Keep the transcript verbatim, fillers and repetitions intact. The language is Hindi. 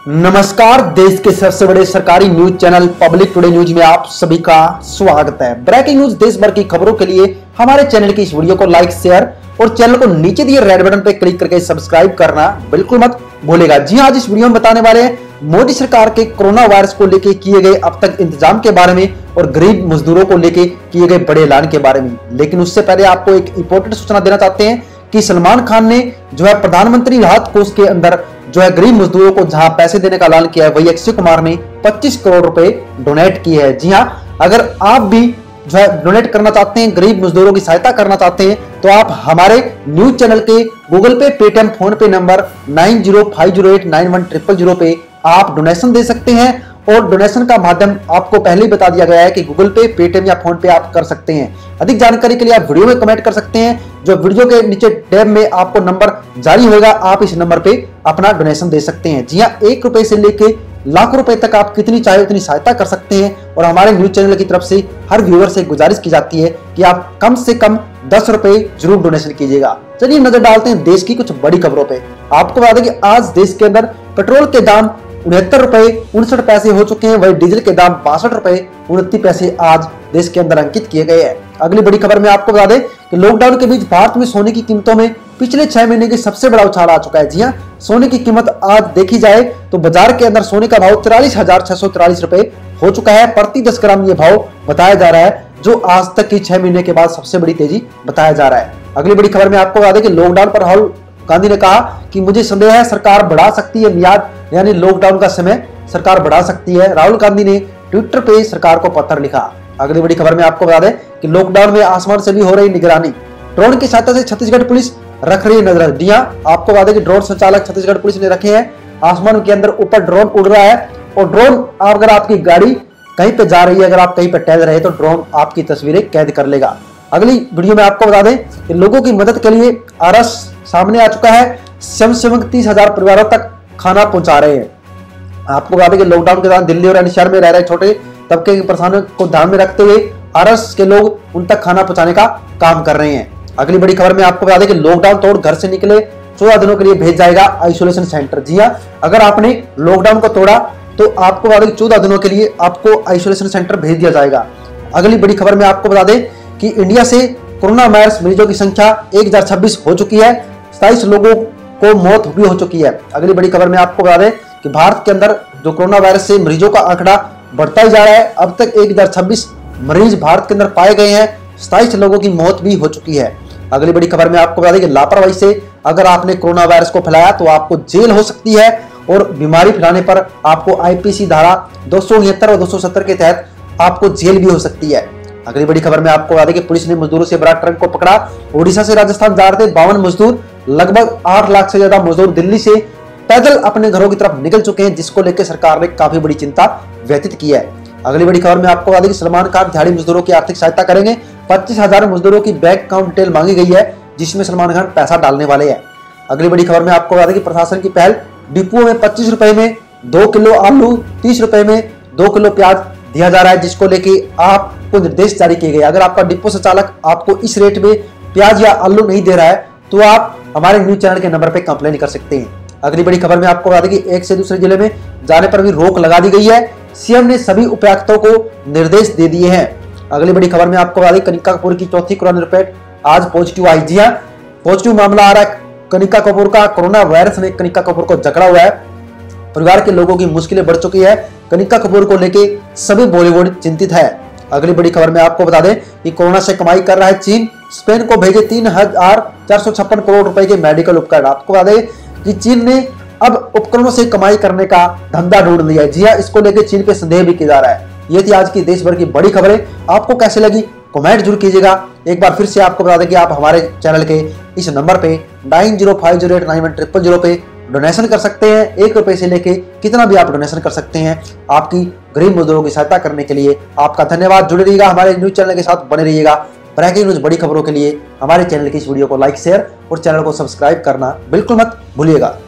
नमस्कार, देश के सबसे बड़े सरकारी news channel Public Today News में आप सभी का स्वागत है। ब्रेकिंग न्यूज देश भर की खबरों के लिए हमारे चैनल की इस वीडियो को लाइक, शेयर और चैनल को नीचे दिए रेड बटन पर क्लिक करके सब्सक्राइब करना बिल्कुल मत भूलेगा। जी हाँ, आज इस वीडियो में बताने वाले हैं मोदी सरकार के कोरोना वायरस को लेकर किए गए अब तक इंतजाम के बारे में और गरीब मजदूरों को लेकर किए गए बड़े ऐलान के बारे में। लेकिन उससे पहले आपको एक इंपॉर्टेंट सूचना देना चाहते हैं कि सलमान खान ने जो है प्रधानमंत्री राहत कोष के अंदर जो है गरीब मजदूरों को जहां पैसे देने का ऐलान किया है, वही अक्षय कुमार ने पच्चीस करोड़ रुपए डोनेट किए हैं। जी हां, अगर आप भी जो है डोनेट करना चाहते हैं, गरीब मजदूरों की सहायता करना चाहते हैं, तो आप हमारे न्यूज चैनल के Google pay, Paytm, phone pay number nine zero five zero eight nine one triple zero पे आप डोनेशन दे सकते हैं। और डोनेशन का माध्यम आपको पहले ही बता दिया गया है कि गूगल पे, पेटीएम या फोन पे आप कर सकते हैं। अधिक जानकारी के लिए आप वीडियो में कमेंट कर सकते हैं, जो वीडियो के नीचे टैब में आपको नंबर जारी होगा, आप इस नंबर पे अपना डोनेशन दे सकते हैं। जी हाँ, एक रुपए से लेके लाखों रुपए तक आप कितनी चाहे उतनी सहायता कर सकते हैं। और हमारे न्यूज चैनल की तरफ से हर व्यूअर से गुजारिश की जाती है कि आप कम से कम दस रुपए जरूर डोनेशन कीजिएगा। चलिए नजर डालते हैं देश की कुछ बड़ी खबरों पे। आपको बता दें कि आज देश के अंदर पेट्रोल के दाम उनहत्तर रुपए उनसठ पैसे हो चुके हैं, वही डीजल के दाम बासठ रुपए उनतीस पैसे आज देश के अंदर अंकित किए गए हैं। अगली बड़ी खबर में आपको बता दें कि लॉकडाउन के बीच भारत में सोने की कीमतों में पिछले छह महीने की सबसे बड़ा उछाल आ चुका है। जी हाँ, सोने की कीमत आज देखी जाए तो बाजार के अंदर सोने का भाव तिरालीस हजार छह सौ तिरालीस रुपए हो चुका है। प्रति दस ग्राम ये भाव बताया जा रहा है, जो आज तक की छह महीने के बाद सबसे बड़ी तेजी बताया जा रहा है। अगली बड़ी खबर में आपको बता दें कि लॉकडाउन पर राहुल गांधी ने कहा कि मुझे संदेह है सरकार बढ़ा सकती है मियाद, यानी लॉकडाउन का समय सरकार बढ़ा सकती है। राहुल गांधी ने ट्विटर पे सरकार को पत्र लिखा। अगली बड़ी खबर में आपको बता दें कि लॉकडाउन में आसमान से भी हो रही निगरानी, ड्रोन की सहायता से छत्तीसगढ़ पुलिस रख रही नजर। जी हां, आपको बता दें कि ड्रोन संचालक छत्तीसगढ़ पुलिस ने रखे हैं। आसमान के अंदर ऊपर ड्रोन उड़ रहा है और ड्रोन अगर आपकी गाड़ी कहीं पे जा रही है, अगर आप कहीं पे टहल रहे हैं, तो ड्रोन आपकी तस्वीरें कैद कर लेगा। अगली वीडियो में आपको बता दें कि लोगों की मदद के लिए आरएस सामने आ चुका है। स्वयंसेवक तीस हजार परिवारों तक खाना पहुंचा रहे हैं। आपको बता दें कि लॉकडाउन के दौरान दिल्ली और एनसीआर में रह रहे छोटे तबके के परेशानियों को ध्यान में रखते हुए आरएस के लोग उन तक खाना पहुंचाने का काम कर रहे हैं। अगली बड़ी खबर में आपको बता दें कि लॉकडाउन तोड़ घर से निकले चौदह दिनों के लिए भेज जाएगा आइसोलेशन सेंटर। जी हाँ, अगर आपने लॉकडाउन को तोड़ा तो आपको बता दें कि चौदह दिनों के लिए आपको आइसोलेशन सेंटर भेज दिया जाएगा। अगली बड़ी खबर में आपको बता दें कि इंडिया से कोरोना वायरस मरीजों की संख्या एक हजार छब्बीस हो चुकी है, सताइस लोगों को मौत भी हो चुकी है। अगली बड़ी खबर में आपको बता दें कि भारत के अंदर जो कोरोना वायरस से मरीजों का आंकड़ा बढ़ता ही जा रहा है। अब तक एक हजार छब्बीस मरीज भारत के अंदर पाए गए हैं, सताइस लोगों की मौत भी हो चुकी है। अगली बड़ी खबर में आपको बता दें कि लापरवाही से अगर आपने कोरोना वायरस को फैलाया तो आपको जेल हो सकती है, और बीमारी फैलाने पर आपको आईपीसी धारा दो सौ उनहत्तर और दो सौ सत्तर के तहत आपको जेल भी हो सकती है। अगली बड़ी खबर में आपको बता दें कि पुलिस ने मजदूरों से बड़ा ट्रक को पकड़ा। ओडिशा से राजस्थान जा रहे थे बावन मजदूर, लगभग आठ लाख से ज्यादा मजदूर दिल्ली से पैदल अपने घरों की तरफ निकल चुके हैं, जिसको लेकर सरकार ने काफी बड़ी चिंता व्यतीत की है। अगली बड़ी खबर में आपको बता दें कि सलमान खान दिहाड़ी मजदूरों की आर्थिक सहायता करेंगे। पच्चीस हजार मजदूरों की बैंक अकाउंट डिटेल मांगी गई है, जिसमें सलमान खान पैसा डालने वाले हैं। अगली बड़ी खबर में आपको बता दें कि प्रशासन की पहल, डिपुओं में पच्चीस रुपए में दो किलो आलू, तीस रुपए में दो किलो प्याज दिया जा रहा है, जिसको लेके आपको निर्देश जारी किए गए। अगर आपका डिपो संचालक आपको इस रेट में प्याज या आलू नहीं दे रहा है तो आप हमारे न्यूज चैनल के नंबर पर कंप्लेन कर सकते हैं। अगली बड़ी खबर में आपको बता दें कि एक से दूसरे जिले में जाने पर भी रोक लगा दी गई है। सीएम ने सभी उपायुक्तों को निर्देश दे दिए हैं। अगली बड़ी खबर में आपको बता दें कनिका कपूर की चौथी कोरोना रिपोर्ट आज पॉजिटिव आई। जी हां, पॉजिटिव मामला आ रहा है कनिका कपूर का। कोरोना वायरस ने कनिका कपूर को जकड़ा हुआ है। परिवार के लोगों की मुश्किलें बढ़ चुकी है। कनिका कपूर को लेके सभी बॉलीवुड चिंतित है। अगली बड़ी खबर में आपको बता दें कि कोरोना से कमाई कर रहा है चीन। स्पेन को भेजे तीन हजार चार सौ छप्पन करोड़ रुपए के मेडिकल उपकरण। आपको बता दें कि चीन ने अब उपकरणों से कमाई करने का धंधा ढूंढ लिया है। जी हाँ, इसको लेकर चीन पे संदेह भी किया जा रहा है। ये थी आज की देश भर की बड़ी खबरें। आपको कैसे लगी कमेंट जरूर कीजिएगा। एक बार फिर से आपको बता दें कि आप हमारे चैनल के इस नंबर पे nine zero five zero eight nine one triple zero पे डोनेशन कर सकते हैं। एक रुपए से लेके कितना भी आप डोनेशन कर सकते हैं, आपकी गरीब मजदूरों की सहायता करने के लिए। आपका धन्यवाद। जुड़े रहिएगा हमारे न्यूज चैनल के साथ, बने रहिएगा। ब्रेकिंग न्यूज बड़ी खबरों के लिए हमारे चैनल की इस वीडियो को लाइक, शेयर और चैनल को सब्सक्राइब करना बिल्कुल मत भूलिएगा।